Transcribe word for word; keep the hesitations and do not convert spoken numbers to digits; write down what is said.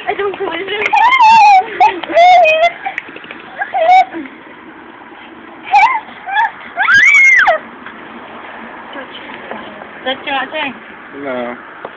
I don't believe it. Touch your thing. No.